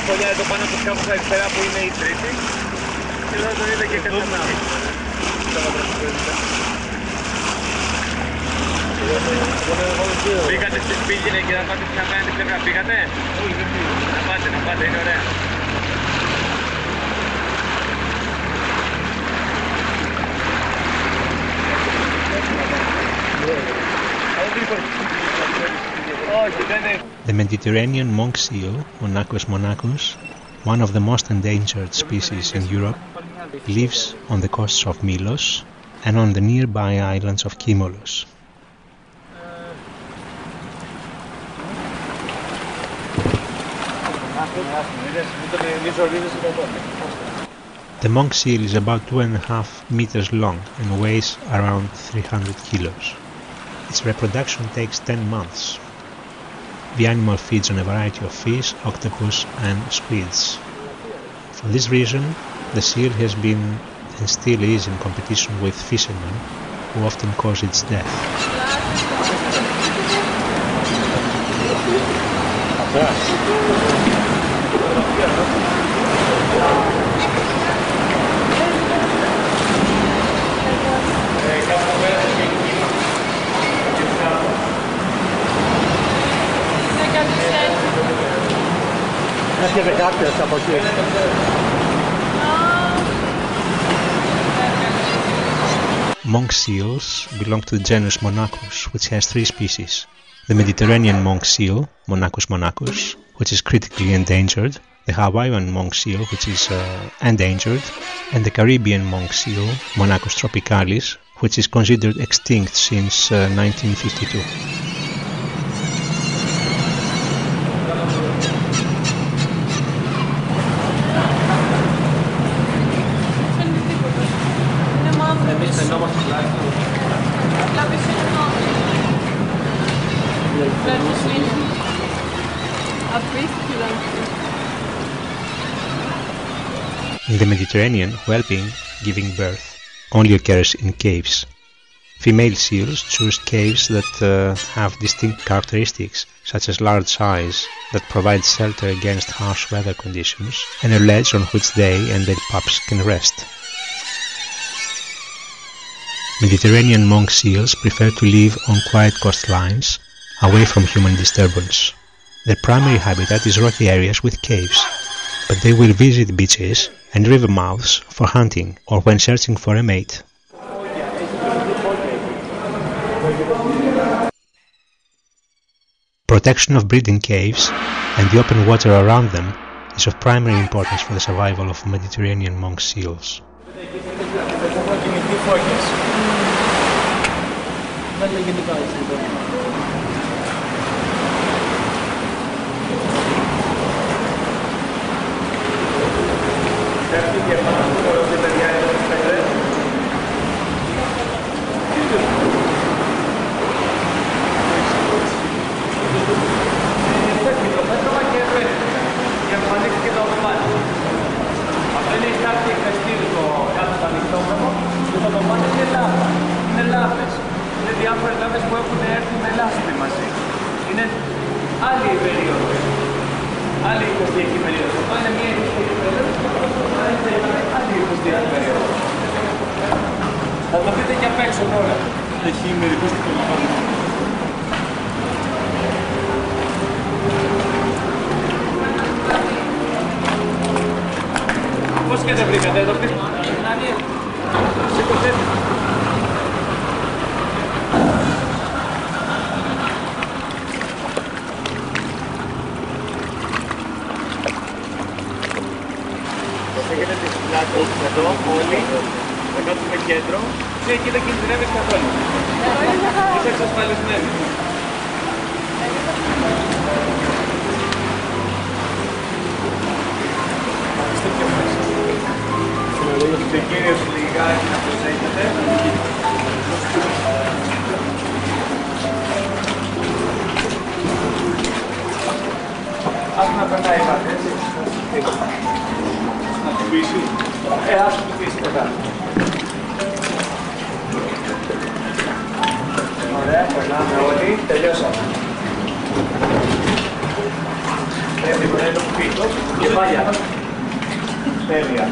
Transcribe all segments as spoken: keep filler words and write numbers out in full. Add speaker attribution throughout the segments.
Speaker 1: φωλιά εδώ πάνω από κάπου αριστερά που είναι η τρίτη. Και εδώ τον είδα και κατανάλη. Πήγατε στη Σπίγγινε και να πάτε στην απέναντι πλευρά. Πήγατε? Όχι, δεν πήγα. Να πάτε, να πάτε, είναι ωραία.
Speaker 2: The Mediterranean monk seal, Monachus monachus, one of the most endangered species in Europe, lives on the coasts of Milos and on the nearby islands of Kimolos. The monk seal is about two and a half meters long and weighs around three hundred kilos. Its reproduction takes ten months. The animal feeds on a variety of fish, octopus and squids. For this reason, the seal has been and still is in competition with fishermen who often cause its death. Monk seals belong to the genus Monachus, which has three species. The Mediterranean monk seal, Monachus monachus, which is critically endangered, the Hawaiian monk seal, which is uh, endangered, and the Caribbean monk seal, Monachus tropicalis, which is considered extinct since uh, nineteen fifty-two. In the Mediterranean, whelping, giving birth, only occurs in caves. Female seals choose caves that uh, have distinct characteristics, such as large size, that provide shelter against harsh weather conditions, and a ledge on which they and their pups can rest. Mediterranean monk seals prefer to live on quiet coastlines, away from human disturbance. Their primary habitat is rocky areas with caves, but they will visit beaches and river mouths for hunting or when searching for a mate. Protection of breeding caves and the open water around them is of primary importance for the survival of Mediterranean monk seals.
Speaker 1: Διάφορες λάβες που έχουν έρθει με λάσπη μαζί. Είναι άλλη η περίοδος. Άλλη εικοσδιακή περίοδος. Αυτό είναι μία εικοσδιακή περίοδος. Άλλη εικοσδιακή περίοδος. Θα το δείτε και απ' έξω τώρα. Έχει μερικούς που το λαμβάνουν. Πώς και δεν βρήκατε εδώ πίσω. Σήκωσε. Έχετε τις πλάτες εδώ όλοι, εδώ στο κέντρο και εκεί δεν κινδυνεύεις καθόλου. Είσαι εξασφαλισμένοι. Είστε πιο μέσα. Και κύριος λιγάκι να προσέχετε. Ας να περνάει η βάτη, έτσι. Να την πείσει. Ε, ας την πείσει μετά. Ωραία, περνάμε όλοι. Τελειώσαμε. Πρέπει να Κορυφή. Κεφάλια. Τέλεια.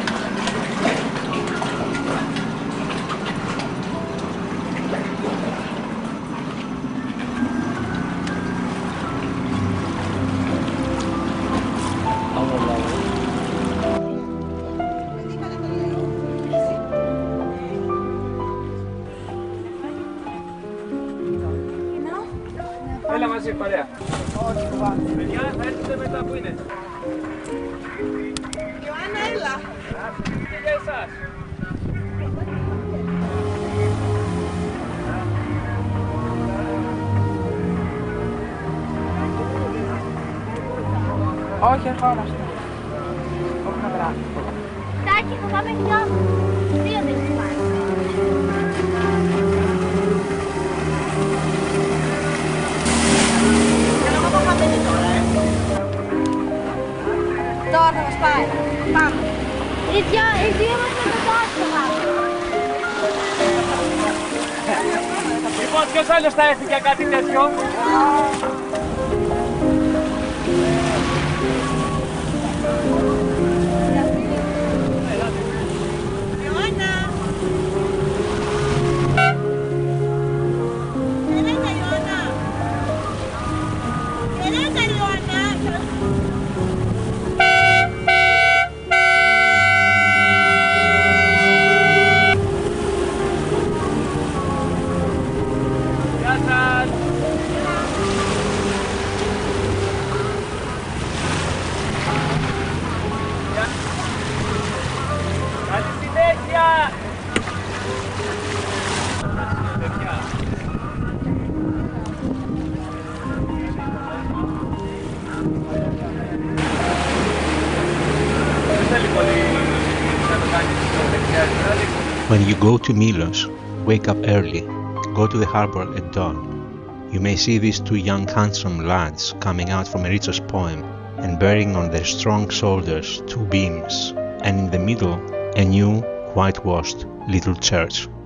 Speaker 1: Έλα μαζί, παρέα. Παιδιά, θα έρθετε μετά, που είναι.
Speaker 3: Ιωάννα, έλα.
Speaker 1: Και για εσάς.
Speaker 3: Όχι, ερχόμαστε. Όχι να βράδυ.
Speaker 4: Τάκη, θα πάμε δυο. Δύο δεν έχει πάει.
Speaker 3: Τώρα θα μας πάει. Πάμε.
Speaker 4: Οι δυο, οι δύο μας με το τάξη θα πάμε.
Speaker 1: Λοιπόν, ποιος άλλος θα έρθει για κάτι τέτοιο?
Speaker 3: Ιωάννα. Χαιρέτα, Ιωάννα. Χαιρέτα, Ιωάννα.
Speaker 1: Γεια σας. Καλή συνέχεια.
Speaker 2: When you go to Milos, wake up early, go to the harbor at dawn. You may see these two young handsome lads coming out from Eritsos poem and bearing on their strong shoulders two beams, and in the middle a new whitewashed little church.